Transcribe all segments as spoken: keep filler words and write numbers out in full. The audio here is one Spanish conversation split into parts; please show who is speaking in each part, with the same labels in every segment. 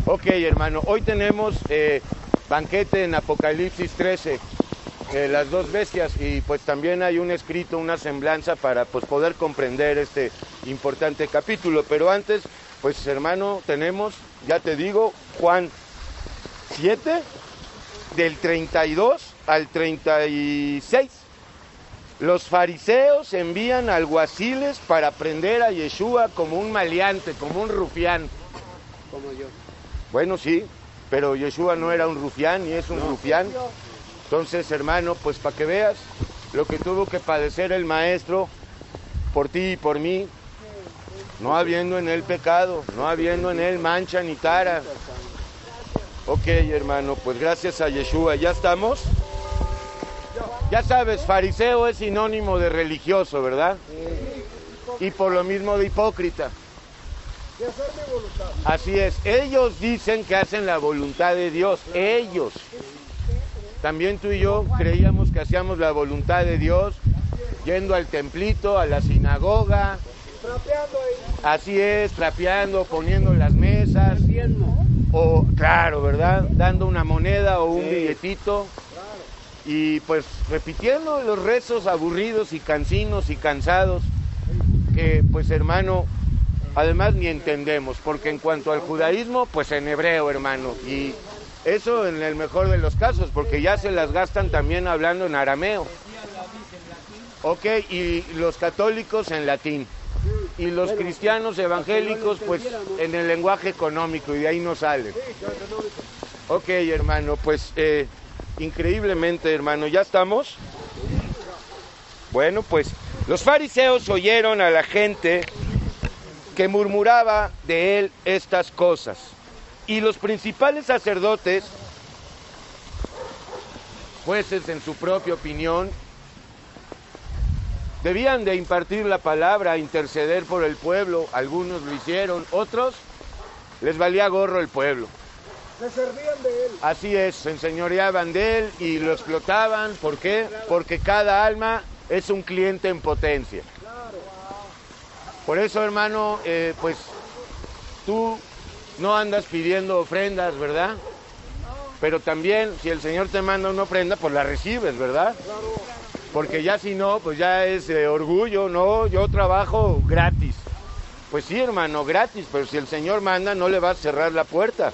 Speaker 1: Ok, hermano, hoy tenemos eh, banquete en Apocalipsis trece, eh, las dos bestias, y pues también hay un escrito, una semblanza para pues poder comprender este importante capítulo. Pero antes, pues hermano, tenemos, ya te digo, Juan siete, del treinta y dos al treinta y seis. Los fariseos envían alguaciles para prender a Yeshua como un maleante, como un rufián.
Speaker 2: Como yo.
Speaker 1: Bueno, sí, pero Yeshua no era un rufián, ni es un no. rufián. Entonces, hermano, pues para que veas lo que tuvo que padecer el maestro por ti y por mí, no habiendo en él pecado, no habiendo en él mancha ni tara. Ok, hermano, pues gracias a Yeshua, ¿ya estamos? Ya sabes, fariseo es sinónimo de religioso, ¿verdad? Y por lo mismo de hipócrita. Así es, ellos dicen que hacen la voluntad de Dios, ellos. También tú y yo creíamos que hacíamos la voluntad de Dios, yendo al templito, a la sinagoga. Así es, trapeando, poniendo las mesas. O, claro, ¿verdad? Dando una moneda o un sí. billetito. Y pues repitiendo los rezos aburridos y cansinos y cansados, que pues hermano, además ni entendemos, porque en cuanto al judaísmo, pues en hebreo, hermano. Y eso en el mejor de los casos, porque ya se las gastan también hablando en arameo. Ok, y los católicos en latín. Y los cristianos evangélicos, pues, en el lenguaje económico, y de ahí no sale. Ok, hermano, pues, eh, increíblemente, hermano, ¿ya estamos? Bueno, pues, los fariseos oyeron a la gente que murmuraba de él estas cosas. Y los principales sacerdotes, jueces en su propia opinión, debían de impartir la palabra, interceder por el pueblo. Algunos lo hicieron, otros les valía gorro el pueblo.
Speaker 2: Se servían de él.
Speaker 1: Así es, se enseñoreaban de él y lo explotaban. ¿Por qué? Porque cada alma es un cliente en potencia. Por eso, hermano, eh, pues tú no andas pidiendo ofrendas, ¿verdad? Pero también, si el Señor te manda una ofrenda, pues la recibes, ¿verdad? Porque ya si no, pues ya es eh, orgullo, no, yo trabajo gratis. Pues sí, hermano, gratis, pero si el Señor manda, no le vas a cerrar la puerta.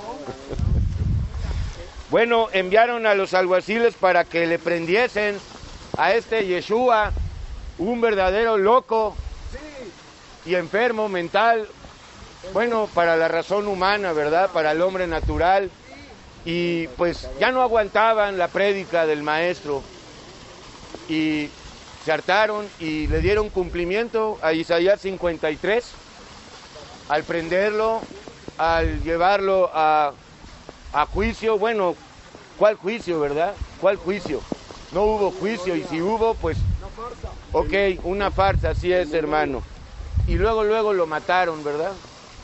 Speaker 1: Bueno, enviaron a los alguaciles para que le prendiesen a este Yeshua, un verdadero loco y enfermo mental, bueno, para la razón humana, ¿verdad? Para el hombre natural. Y pues ya no aguantaban la prédica del maestro. Y se hartaron y le dieron cumplimiento a Isaías cincuenta y tres, al prenderlo, al llevarlo a, a juicio. Bueno, ¿cuál juicio, verdad? ¿Cuál juicio? No hubo juicio, y si hubo, pues, ok, una farsa, así es, hermano. Y luego, luego lo mataron, ¿verdad?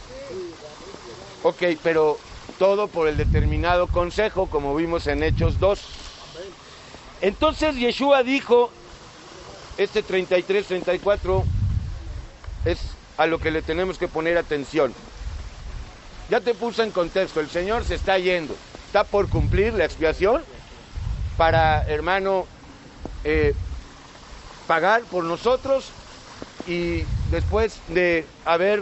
Speaker 1: Ok, pero todo por el determinado consejo, como vimos en Hechos dos. Entonces Yeshua dijo, este treinta y tres, treinta y cuatro, es a lo que le tenemos que poner atención. Ya te puse en contexto, el Señor se está yendo, está por cumplir la expiación para, hermano, eh, pagar por nosotros, y después de haber,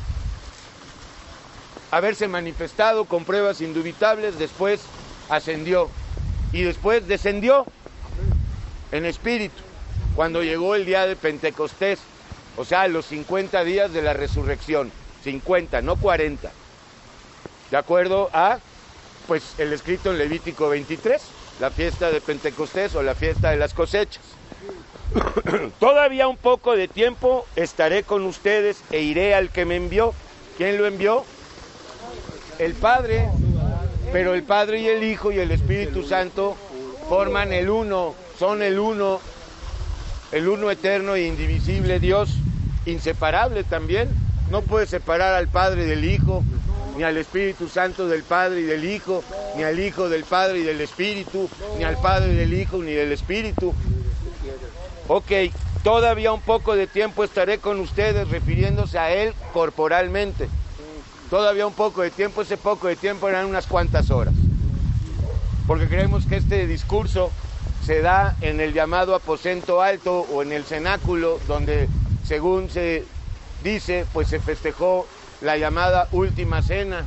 Speaker 1: haberse manifestado con pruebas indubitables, después ascendió y después descendió en espíritu, cuando llegó el día de Pentecostés, o sea, los cincuenta días de la resurrección, cincuenta, no cuarenta, de acuerdo a, pues, el escrito en Levítico veintitrés, la fiesta de Pentecostés o la fiesta de las cosechas. Todavía un poco de tiempo estaré con ustedes e iré al que me envió. ¿Quién lo envió? El Padre, pero el Padre y el Hijo y el Espíritu Santo forman el uno, son el uno, el uno eterno e indivisible Dios, inseparable también. No puede separar al Padre del Hijo, ni al Espíritu Santo del Padre y del Hijo, ni al Hijo del Padre y del Espíritu, ni al Padre del Hijo ni del Espíritu. Ok, todavía un poco de tiempo estaré con ustedes, refiriéndose a Él corporalmente. todavía un poco de tiempo, ese poco de tiempo eran unas cuantas horas. Porque creemos que este discurso se da en el llamado aposento alto o en el cenáculo, donde según se dice, pues se festejó la llamada última cena.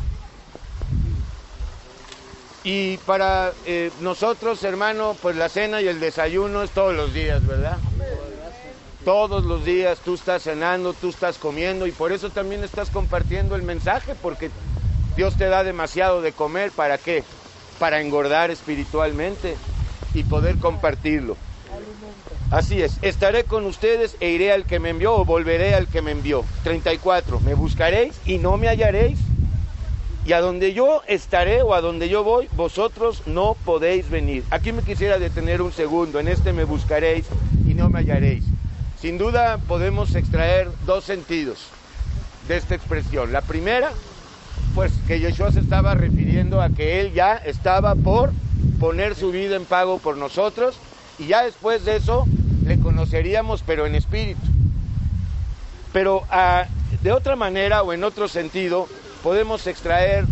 Speaker 1: Y para eh, nosotros, hermano, pues la cena y el desayuno es todos los días, ¿verdad? Todos los días tú estás cenando, tú estás comiendo, y por eso también estás compartiendo el mensaje, porque Dios te da demasiado de comer. ¿Para qué? Para engordar espiritualmente y poder compartirlo. Así es, estaré con ustedes e iré al que me envió, o volveré al que me envió. treinta y cuatro, me buscaréis y no me hallaréis, y a donde yo estaré o a donde yo voy, vosotros no podéis venir. Aquí me quisiera detener un segundo, en este me buscaréis y no me hallaréis. Sin duda podemos extraer dos sentidos de esta expresión. La primera, pues que Yeshua se estaba refiriendo a que él ya estaba por poner su vida en pago por nosotros, y ya después de eso le conoceríamos, pero en espíritu. Pero a, de otra manera o en otro sentido, podemos extraer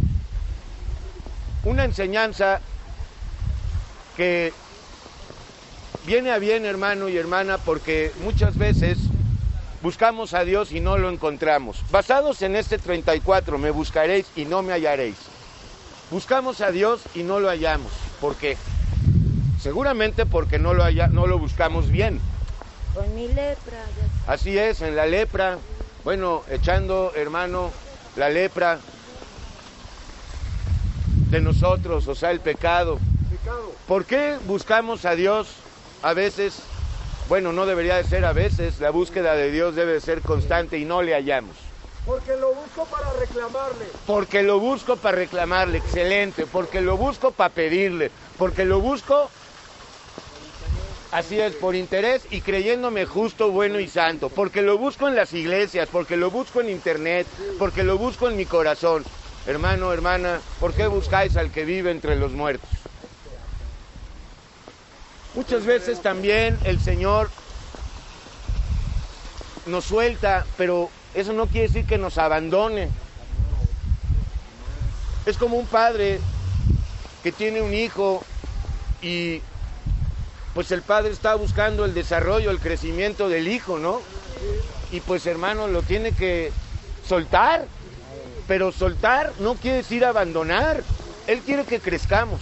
Speaker 1: una enseñanza que viene a bien, hermano y hermana, porque muchas veces buscamos a Dios y no lo encontramos. Basados en este treinta y cuatro, me buscaréis y no me hallaréis. Buscamos a Dios y no lo hallamos. ¿Por qué? Seguramente porque no lo, haya, no lo buscamos bien.
Speaker 3: Con mi lepra. Ya...
Speaker 1: Así es, en la lepra, bueno, echando, hermano, la lepra de nosotros, o sea, el pecado. ¿Por qué buscamos a Dios a veces? Bueno, no debería de ser a veces, la búsqueda de Dios debe de ser constante y no le hallamos.
Speaker 2: Porque lo busco para reclamarle.
Speaker 1: Porque lo busco para reclamarle, excelente. Porque lo busco para pedirle. Porque lo busco, así es, por interés y creyéndome justo, bueno y santo. Porque lo busco en las iglesias, porque lo busco en internet, porque lo busco en mi corazón. Hermano, hermana, ¿por qué buscáis al que vive entre los muertos? Muchas veces también el Señor nos suelta, pero eso no quiere decir que nos abandone. Es como un padre que tiene un hijo y pues el padre está buscando el desarrollo, el crecimiento del hijo, ¿no? Y pues, hermano, lo tiene que soltar, pero soltar no quiere decir abandonar. Él quiere que crezcamos.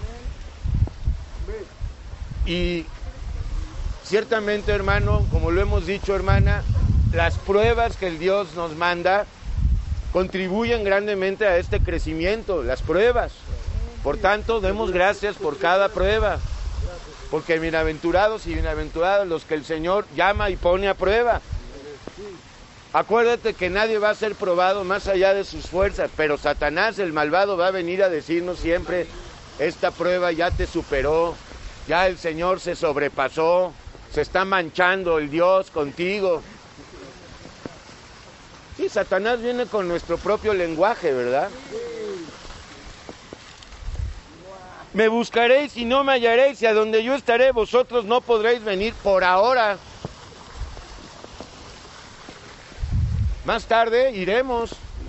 Speaker 1: Y ciertamente, hermano, como lo hemos dicho, hermana, las pruebas que el Dios nos manda contribuyen grandemente a este crecimiento, las pruebas. Por tanto, demos gracias por cada prueba, porque bienaventurados y bienaventurados los que el Señor llama y pone a prueba. Acuérdate que nadie va a ser probado más allá de sus fuerzas, pero Satanás, el malvado, va a venir a decirnos siempre, esta prueba ya te superó, ya el Señor se sobrepasó, se está manchando el Dios contigo. Sí, Satanás viene con nuestro propio lenguaje, ¿verdad? Me buscaréis y no me hallaréis, y a donde yo estaré vosotros no podréis venir por ahora. Más tarde iremos.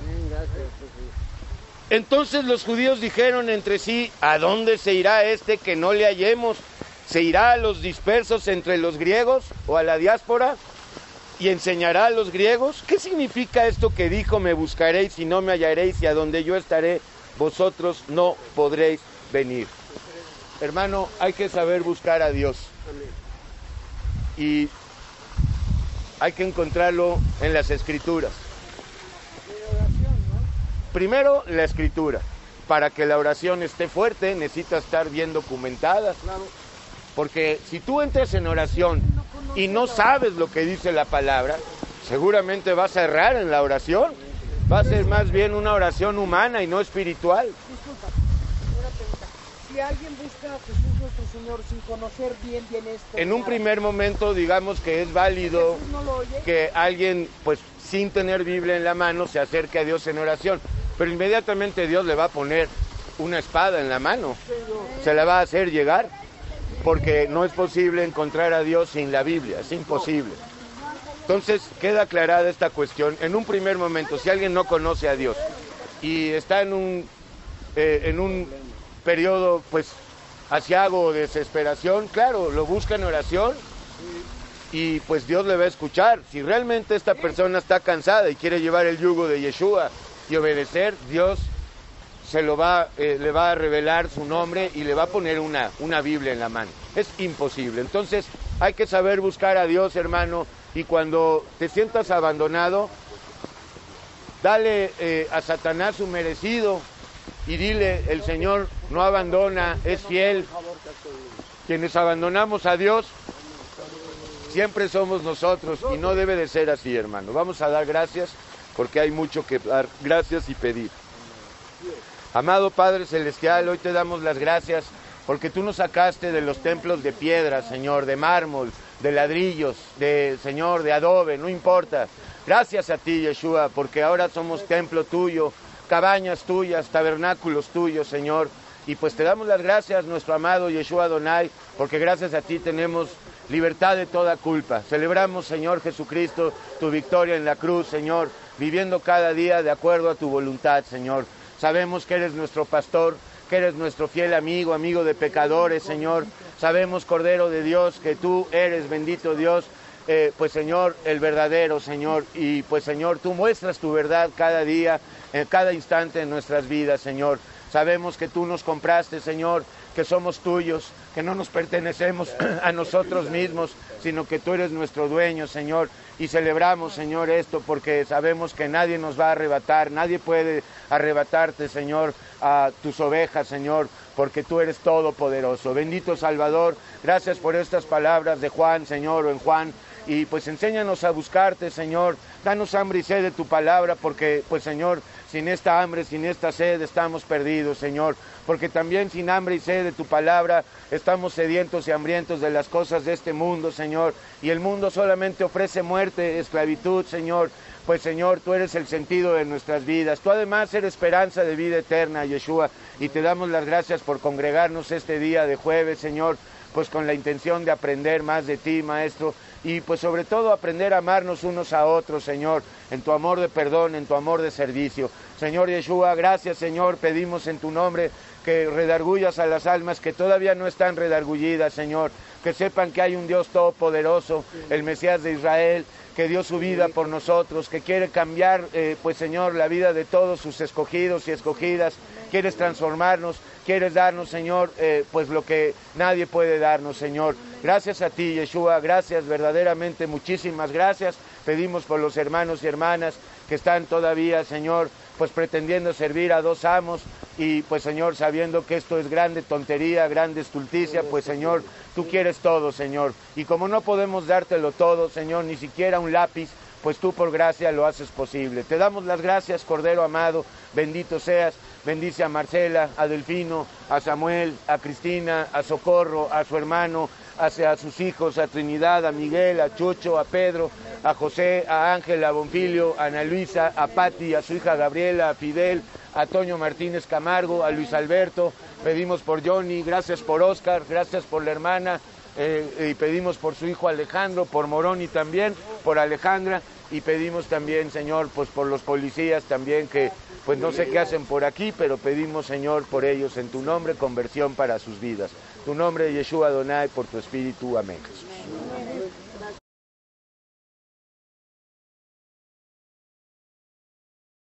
Speaker 1: Entonces los judíos dijeron entre sí, ¿a dónde se irá este que no le hallemos? ¿Se irá a los dispersos entre los griegos o a la diáspora y enseñará a los griegos? ¿Qué significa esto que dijo, me buscaréis y no me hallaréis, y a donde yo estaré vosotros no podréis venir? Hermano, hay que saber buscar a Dios. Y hay que encontrarlo en las Escrituras. Primero, la Escritura. Para que la oración esté fuerte, necesita estar bien documentada. Porque si tú entras en oración y no sabes lo que dice la palabra, seguramente vas a errar en la oración. Va a ser más bien una oración humana y no espiritual.
Speaker 2: Disculpa, una pregunta. Si alguien busca a Jesús nuestro Señor sin conocer bien bien esto...
Speaker 1: En un primer momento, digamos que es válido
Speaker 2: ¿Jesús no lo oye?
Speaker 1: que alguien, pues sin tener Biblia en la mano, se acerque a Dios en oración. Pero inmediatamente Dios le va a poner una espada en la mano. Se la va a hacer llegar. Porque no es posible encontrar a Dios sin la Biblia, es imposible. Entonces queda aclarada esta cuestión. En un primer momento, si alguien no conoce a Dios y está en un, eh, en un periodo pues aciago o desesperación, claro, lo busca en oración y pues Dios le va a escuchar. Si realmente esta persona está cansada y quiere llevar el yugo de Yeshua y obedecer, Dios se lo va, eh, le va a revelar su nombre y le va a poner una, una Biblia en la mano. Es imposible. Entonces hay que saber buscar a Dios, hermano, y cuando te sientas abandonado, dale eh, a Satanás su merecido y dile, el Señor no abandona, es fiel. Quienes abandonamos a Dios siempre somos nosotros y no debe de ser así, hermano. Vamos a dar gracias porque hay mucho que dar gracias y pedir. Amado Padre Celestial, hoy te damos las gracias porque tú nos sacaste de los templos de piedra, Señor, de mármol, de ladrillos, de, Señor, de adobe, no importa. Gracias a ti, Yeshua, porque ahora somos templo tuyo, cabañas tuyas, tabernáculos tuyos, Señor. Y pues te damos las gracias, nuestro amado Yeshua Adonai, porque gracias a ti tenemos libertad de toda culpa. Celebramos, Señor Jesucristo, tu victoria en la cruz, Señor, viviendo cada día de acuerdo a tu voluntad, Señor. Sabemos que eres nuestro pastor, que eres nuestro fiel amigo, amigo de pecadores, Señor. Sabemos, Cordero de Dios, que tú eres, bendito Dios, eh, pues, Señor, el verdadero, Señor. Y, pues, Señor, tú muestras tu verdad cada día, en cada instante en nuestras vidas, Señor. Sabemos que tú nos compraste, Señor, que somos tuyos, que no nos pertenecemos a nosotros mismos, sino que tú eres nuestro dueño, Señor. Y celebramos, Señor, esto porque sabemos que nadie nos va a arrebatar, nadie puede arrebatarte, Señor, a tus ovejas, Señor, porque tú eres todopoderoso. Bendito Salvador, gracias por estas palabras de Juan, Señor, o en Juan, y pues enséñanos a buscarte, Señor. Danos hambre y sed de tu palabra, porque, pues, Señor, sin esta hambre, sin esta sed, estamos perdidos, Señor. Porque también sin hambre y sed de tu palabra, estamos sedientos y hambrientos de las cosas de este mundo, Señor. Y el mundo solamente ofrece muerte, esclavitud, Señor. Pues, Señor, tú eres el sentido de nuestras vidas. Tú además eres esperanza de vida eterna, Yeshua. Y te damos las gracias por congregarnos este día de jueves, Señor, pues con la intención de aprender más de ti, Maestro. Y pues sobre todo aprender a amarnos unos a otros, Señor, en tu amor de perdón, en tu amor de servicio. Señor Yeshua, gracias, Señor, pedimos en tu nombre que redargullas a las almas que todavía no están redargullidas, Señor, que sepan que hay un Dios todopoderoso, el Mesías de Israel, que dio su vida por nosotros, que quiere cambiar, eh, pues, Señor, la vida de todos sus escogidos y escogidas. Quieres transformarnos, quieres darnos, Señor, eh, pues lo que nadie puede darnos, Señor. Gracias a ti, Yeshua, gracias, verdaderamente, muchísimas gracias. Pedimos por los hermanos y hermanas que están todavía, Señor, pues pretendiendo servir a dos amos y, pues, Señor, sabiendo que esto es grande tontería, grande estulticia, pues, Señor, tú quieres todo, Señor. Y como no podemos dártelo todo, Señor, ni siquiera un lápiz, pues tú por gracia lo haces posible. Te damos las gracias, Cordero amado, bendito seas. Bendice a Marcela, a Delfino, a Samuel, a Cristina, a Socorro, a su hermano, a, a sus hijos, a Trinidad, a Miguel, a Chucho, a Pedro, a José, a Ángel, a Bonfilio, a Ana Luisa, a Pati, a su hija Gabriela, a Fidel, a Toño Martínez Camargo, a Luis Alberto. Pedimos por Johnny, gracias por Oscar, gracias por la hermana, eh, y pedimos por su hijo Alejandro, por Moroni también, por Alejandra, y pedimos también, Señor, pues por los policías también que pues no sé qué hacen por aquí, pero pedimos, Señor, por ellos en tu nombre, conversión para sus vidas. Tu nombre, Yeshua Adonai, por tu Espíritu. Amén, Jesús.